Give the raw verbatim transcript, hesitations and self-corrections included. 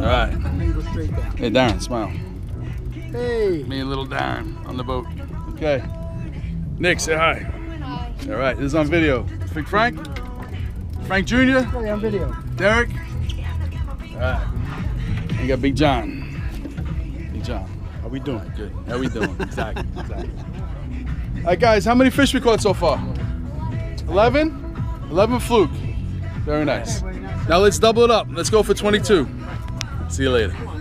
All right. Then go straight down. Hey, Darren, smile. Hey. Me and little Darren on the boat. Okay. Nick, say hi. Hi. All right, this is on video. Big Frank? Frank Junior? Hey, on video. Derek? All right. You got Big John. Big John. How we doing? Good. How we doing? Exactly. Exactly. All right, guys, how many fish we caught so far? eleven? eleven fluke. Very nice. Now let's double it up. Let's go for twenty-two. See you later.